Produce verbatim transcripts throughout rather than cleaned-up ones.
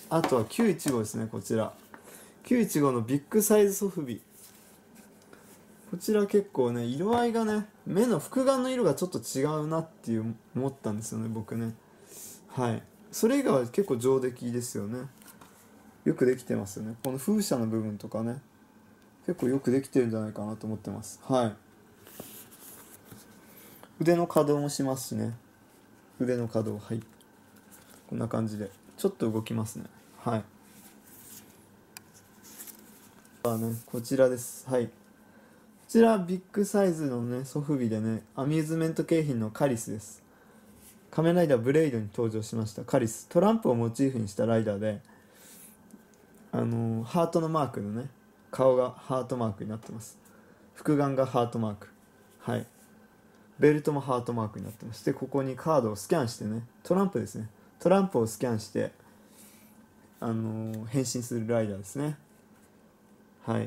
あとはきゅういちごですね。こちらきゅういちごのビッグサイズソフビ、こちら結構ね色合いがね、目の複眼の色がちょっと違うなっていう思ったんですよね僕ね。はい、それ以外は結構上出来ですよね。よくできてますよね。この風車の部分とかね、結構よくできてるんじゃないかなと思ってます。はい、腕の可動もしますしね。腕の可動、はい、こんな感じでちょっと動きますね。はい、あね、こちらです。はい、こちらビッグサイズのねソフビでね、アミューズメント景品のカリスです。仮面ライダーブレイドに登場しましたカリス、トランプをモチーフにしたライダーで、あのーハートのマークのね、顔がハートマークになってます。複眼がハートマーク、はい、ベルトもハートマークになってまして、ここにカードをスキャンしてね、トランプですね、トランプをスキャンして、あのー変身するライダーですね。はい、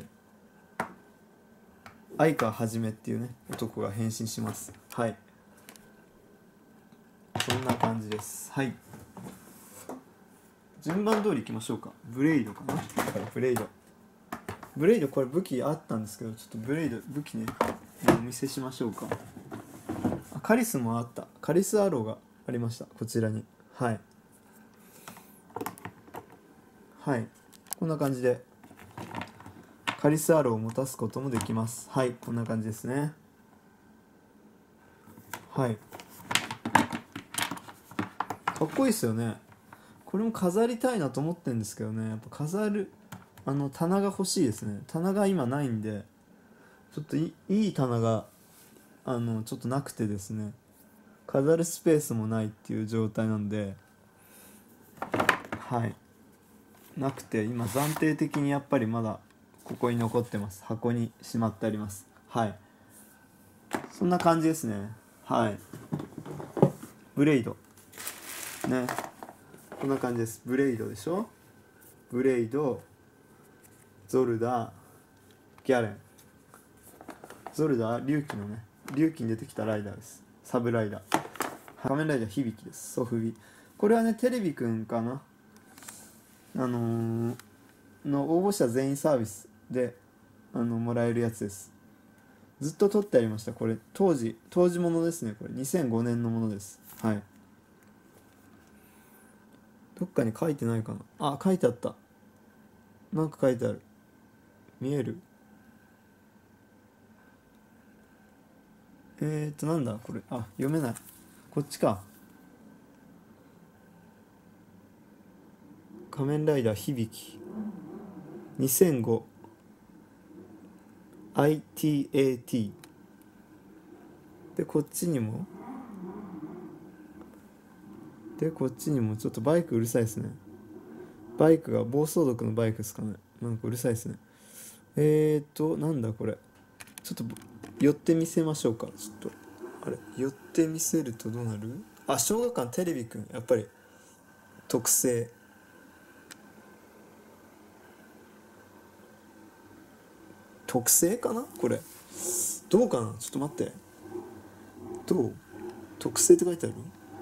相川はじめっていうね男が変身します。はい、そんな感じです。はい、順番通りいきましょうか。ブレイドかな。だからブレイドブレイドこれ武器あったんですけど、ちょっとブレイド武器ねお見せしましょうか。あ、カリスもあった。カリスアローがありました、こちらに。はいはい、こんな感じでカリスアローを持たすこともできます。はい、こんな感じですね。はい、かっこいいですよね。これも飾りたいなと思ってるんですけどね、やっぱ飾るあの棚が欲しいですね。棚が今ないんで、ちょっといいい棚があのちょっとなくてですね、飾るスペースもないっていう状態なんで、はい、なくて今暫定的にやっぱりまだここに残ってます。箱にしまってあります。はい、そんな感じですね。はい、ブレイドね、こんな感じです。ブレイドでしょ。ブレイド、ゾルダ、ギャレン。ゾルダは龍騎のね、龍騎に出てきたライダーです。サブライダー、仮面ライダー響きです。ソフビ、これはねテレビくんかな、あのー、の応募者全員サービスであのもらえるやつです。ずっと撮ってありました。これ当時当時ものですね。これにせんごねんのものです。はい、どっかに書いてないかな。あ、書いてあった。なんか書いてある。見える。えーとなんだこれ。あ、読めない。こっちか。仮面ライダー響きにせんご アイティーエーティー で、こっちにもでこっちにもちょっとバイクうるさいですね。バイクが暴走族のバイクですかね。なんかうるさいですね。えーとなんだこれ。ちょっと寄ってみせましょうか。ちょっとあれ寄ってみせるとどうなる。あ、小学館テレビくん、やっぱり特製特製かなこれ。どうかな、ちょっと待って。どう、特製って書いてある。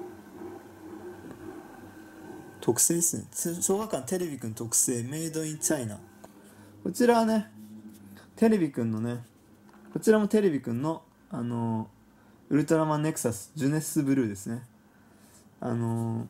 特製ですね。小学館テレビくん特製メイドインチャイナ。こちらはねテレビくんのね、こちらもテレビくんのあのー、ウルトラマンネクサスジュネスブルーですね。あのー、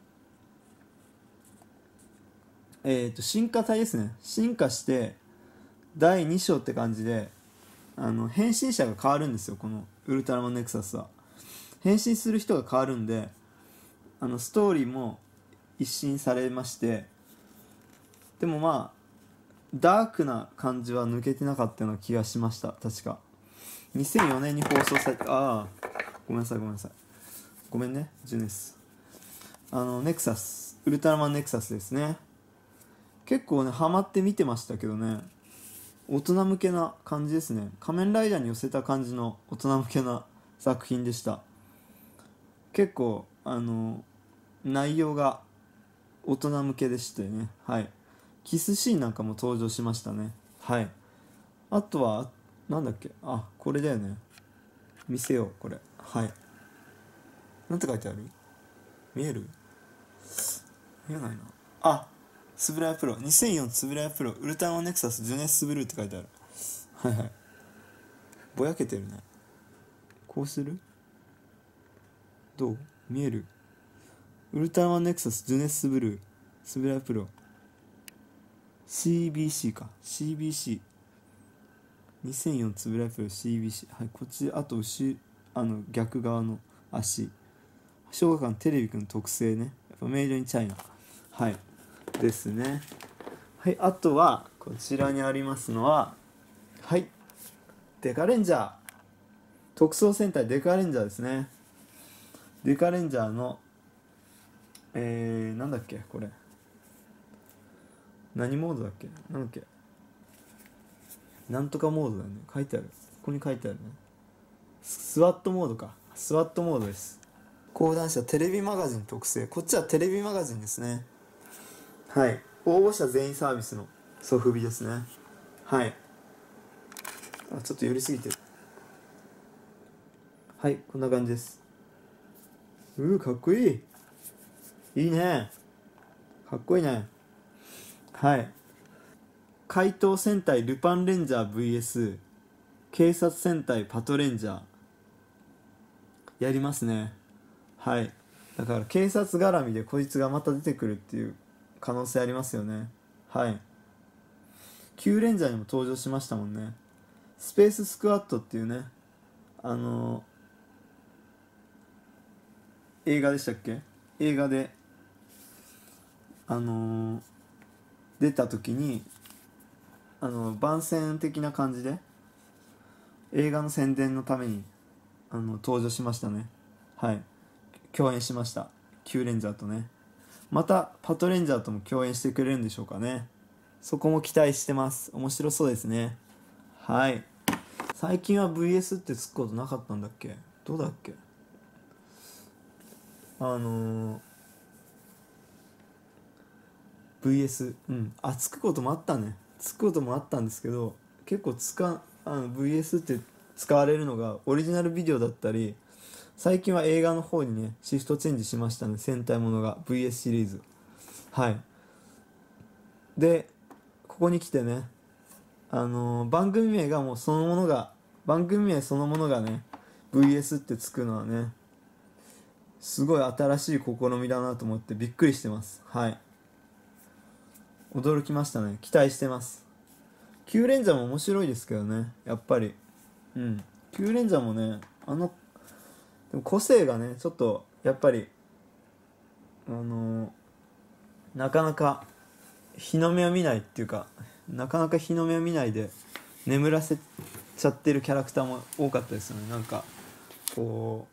えーと進化体ですね。進化してだいに章って感じで、あの変身者が変わるんですよ。このウルトラマンネクサスは変身する人が変わるんで、あのストーリーも一新されまして、でもまあダークな感じは抜けてなかったような気がしました。確かにせんよねんに放送されて、ああごめんなさいごめんなさいごめんねジュネス。あのネクサスウルトラマンネクサスですね。結構ねハマって見てましたけどね、大人向けな感じですね。仮面ライダーに寄せた感じの大人向けな作品でした。結構あの内容が大人向けでしてね。はい、キスシーンなんかも登場しましたね。はい、あとはなんだっけ、あ、これだよね。見せようこれ。はい、なんて書いてある。見える。見えないな。あ、 スブラヤプロにせんよんつぶらやプロウルトラマンネクサスジュネスブルーって書いてある。はいはい、ぼやけてるね。こうする？どう見える？ウルトラマンネクサスジュネスブルースブラヤプロ シービーシー か シービーシーにせんよんつぶらやプロ シービーシー、 はい、こっちあと後あの逆側の足、小学館テレビくん特製ね、やっぱメイドインチャイナ、はいですね。はい、あとはこちらにありますのは、はいデカレンジャー、特捜戦隊デカレンジャーですね。デカレンジャーのえー、なんだっけこれ、何モードだっけ、なんだっけ、なんとかモードだよね、書いてある、ここに書いてあるね。スワットモードか、スワットモードです。講談社テレビマガジン特製、こっちはテレビマガジンですね。はい、応募者全員サービスのソフビですね。はい、あちょっと寄りすぎてる。はい、こんな感じです。うーかっこいい、いいね、かっこいいね。はい、怪盗戦隊ルパンレンジャー ブイエス 警察戦隊パトレンジャーやりますね。はい、だから警察絡みでこいつがまた出てくるっていう可能性ありますよね。はい、キューレンジャーにも登場しましたもんね。スペーススクワットっていうね、あのー、映画でしたっけ、映画であのー、出た時にあの番宣的な感じで映画の宣伝のためにあの登場しましたね。はい、共演しました。キューレンジャーとね、またパトレンジャーとも共演してくれるんでしょうかね。そこも期待してます。面白そうですね。はい、最近は ブイエス ってつくことなかったんだっけ、どうだっけ、あのー、ブイエス うんあつくこともあったね、つくこともあったんですけど、結構つかあの ブイエス って使われるのがオリジナルビデオだったり、最近は映画の方にねシフトチェンジしましたね、戦隊ものが ブイエス シリーズ。はいでここに来てね、あのー、番組名がもうそのものが番組名そのものがね ブイエス ってつくのはね、すごい新しい試みだなと思ってびっくりしてます。はい、驚きましたね。期待してます。キューレンジャーも面白いですけどね、やっぱり。うんキューレンジャーもね、あのでも個性がねちょっとやっぱりあのー、なかなか日の目を見ないっていうか、なかなか日の目を見ないで眠らせちゃってるキャラクターも多かったですよね。なんかこ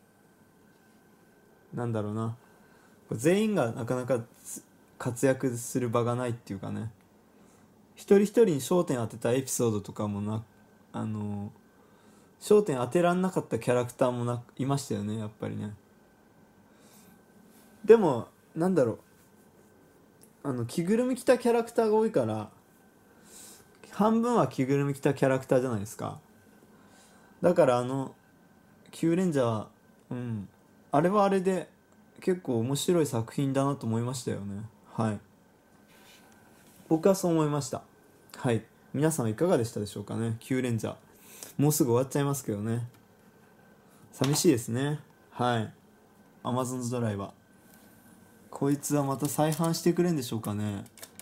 うなんだろうな、全員がなかなか活躍する場がないっていうかね、一人一人に焦点当てたエピソードとかもな、あの焦点当てらんなかったキャラクターもないましたよね、やっぱりね。でもなんだろう、あの着ぐるみ着たキャラクターが多いから半分は着ぐるみ着たキャラクターじゃないですか。だからあのキューレンジャー、うんあれはあれで結構面白い作品だなと思いましたよね。はい、僕はそう思いました。はい、皆さんはいかがでしたでしょうかね。キューレンジャーもうすぐ終わっちゃいますけどね、寂しいですね。はい、アマゾンズドライバー、こいつはまた再販してくれんでしょうかね。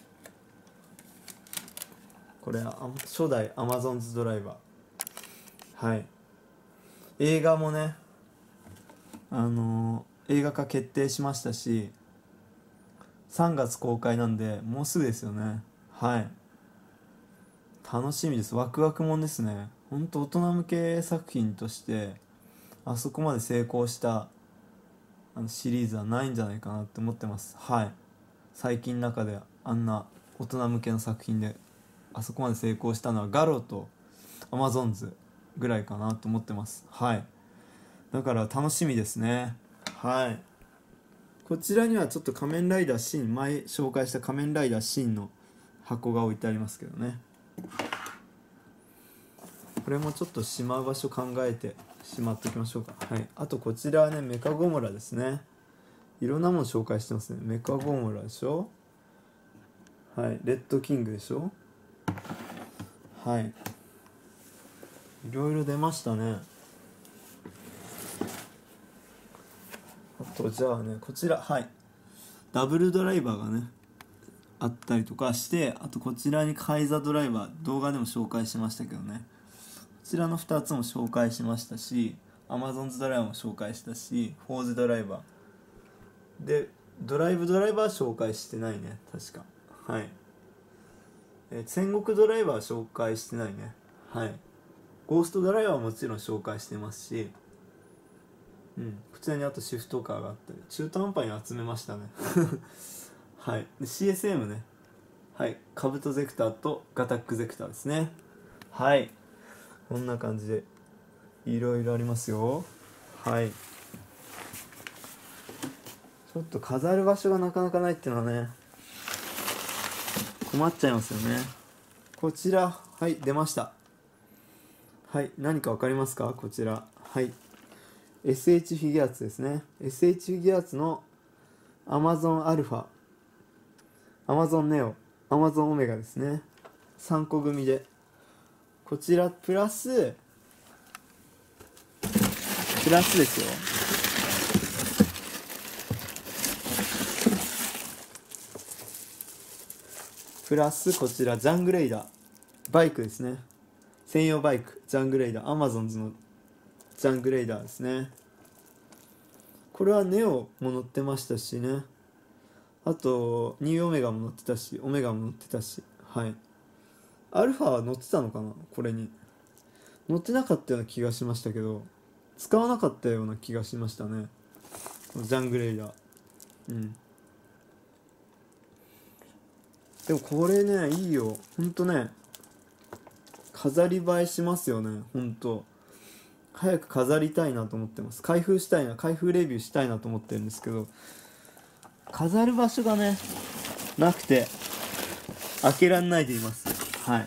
これは初代アマゾンズドライバー、はい、映画もねあのー、映画化決定しましたしさんがつ公開なんでもうすぐですよね。はい、楽しみです。ワクワクもんですね。ほんと大人向け作品としてあそこまで成功したあのシリーズはないんじゃないかなって思ってます。はい、最近の中であんな大人向けの作品であそこまで成功したのはガロとアマゾンズぐらいかなと思ってます。はい、だから楽しみですね。はい、こちらにはちょっと仮面ライダーシン、前紹介した仮面ライダーシンの箱が置いてありますけどね、これもちょっとしまう場所考えてしまっておきましょうか。はい、あとこちらはねメカゴモラですね。いろんなもの紹介してますね。メカゴモラでしょ、 はい、レッドキングでしょ。はい、いろいろ出ましたね。あとじゃあね、こちら、はい、ダブルドライバーがねあったりとかして、あとこちらにカイザドライバー、動画でも紹介しましたけどね、こちらのふたつも紹介しましたし、アマゾンズドライバーも紹介したし、フォーズドライバーで、ドライブドライバーは紹介してないね、確か。はい、えー戦国ドライバーは紹介してないね。はい、ゴーストドライバーはもちろん紹介してますし、うん、こちらにあとシフトカーがあったり、中途半端に集めましたねはい、で シーエスエム ね、はい、カブトゼクターとガタックゼクターですね。はい、こんな感じでいろいろありますよ。はい、ちょっと飾る場所がなかなかないっていうのはね、困っちゃいますよね。こちら、はい、出ました。はい、何か分かりますか？こちら、はい、 エスエイチ フィギュアーツですね。 エスエイチ フィギュアーツの Amazon アルファ、 Amazon ネオ、 Amazon オメガですね。さんこ組で、こちらプラスプラスですよ、プラスこちらジャングレイダー、バイクですね。専用バイク、ジャングレイダー、アマゾンズのジャングレイダーですね。これはネオも乗ってましたしね、あとニューオメガも乗ってたし、オメガも乗ってたし、はい、アルファは乗ってたのかな、これに乗ってなかったような気がしましたけど、使わなかったような気がしましたね、このジャングレイダー。うん、でもこれね、いいよ、ほんとね、飾り映えしますよね、ほんと。早く飾りたいなと思ってます。開封したいな、開封レビューしたいなと思ってるんですけど、飾る場所がねなくて開けらんないでいます。はい、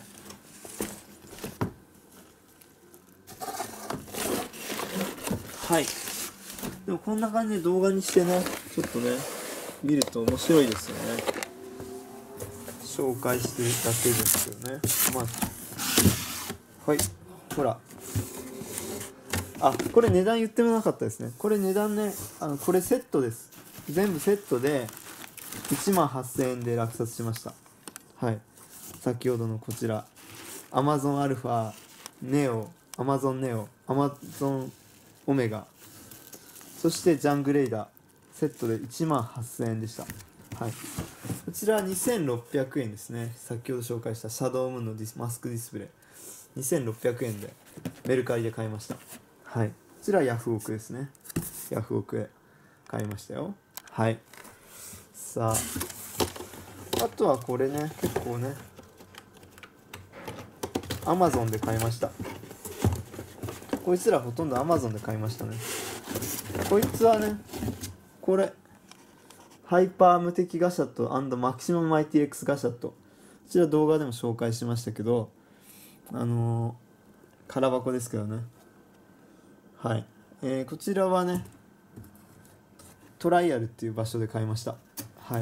はい、でもこんな感じで動画にしてね、ちょっとね見ると面白いですよね。紹介してるだけですよね。まあ、はい、ほら、あ、これ値段言ってもなかったですね。これ値段ね、あのこれセットです。全部セットでいちまんはっせんえんで落札しました。はい、先ほどのこちら Amazon アルファ、ネオ、Amazon ネオ、Amazon オメガ、そしてジャングレイダー、セットでいちまんはっせんえんでした。はい、こちらはにせんろっぴゃくえんですね。先ほど紹介したシャドウムーンのディスマスクディスプレイにせんろっぴゃくえんでメルカリで買いました。はい、こちらヤフオクですね。ヤフオクへ買いましたよ。はい、さあ、あとはこれね、結構ね、アマゾンで買いました。こいつらほとんどアマゾンで買いましたね。こいつはね、これハイパー無敵ガシャット&マキシマムマイティ X ガシャット、こちら動画でも紹介しましたけど、あのー、空箱ですけどね。はい、えー、こちらはねトライアルっていう場所で買いました。はい、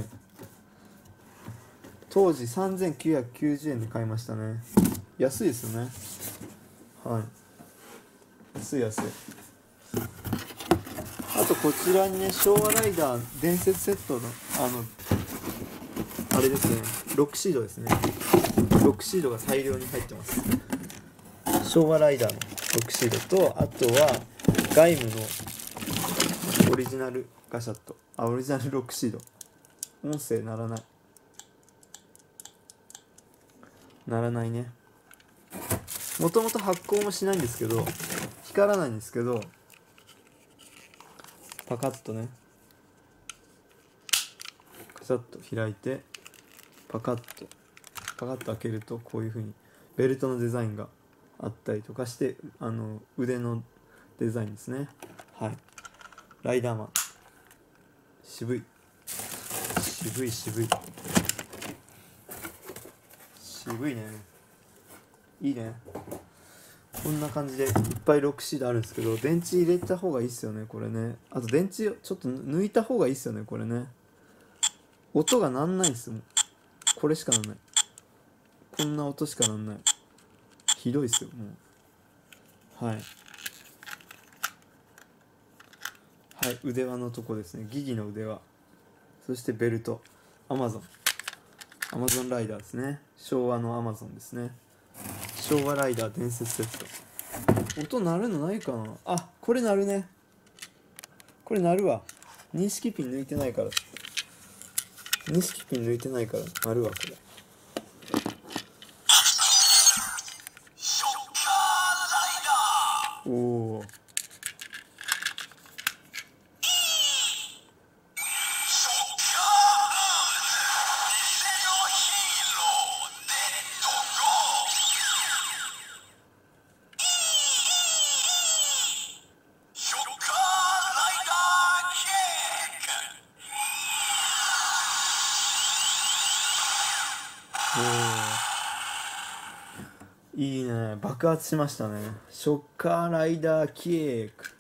当時さんぜんきゅうひゃくきゅうじゅうえんで買いましたね。安いですよね。はい、安い安い。あとこちらにね、昭和ライダー伝説セットのあのあれですね、ロックシードですね。ロックシードが大量に入ってます。昭和ライダーのロックシードと、あとはガイムのオリジナルガシャット、あ、オリジナルロックシード、音声鳴らない鳴らないね。もともと発光もしないんですけど、光らないんですけど、パカッとね、カチャッと開いて、パカッとパカッと開けると、こういう風にベルトのデザインがあったりとかして、あの腕のデザインですね。はい、ライダーマン、渋い渋い渋い渋いね、いいね。こんな感じでいっぱいロックシードあるんですけど、電池入れた方がいいっすよね、これね。あと電池ちょっと抜いた方がいいっすよね、これね。音がなんないっすもん。 これしかなんない。こんな音しかなんない。ひどいっすよもう。はいはい、腕輪のとこですね。ギギの腕輪、そしてベルト、アマゾンアマゾンライダーですね。昭和のアマゾンですね。昭和ライダー伝説セット。音鳴るのないかな。あ、これ鳴るね。これ鳴るわ。認識ピン抜いてないから認識ピン抜いてないから鳴るわこれ。おお、いいね。爆発しましたね。ショッカーライダーキック。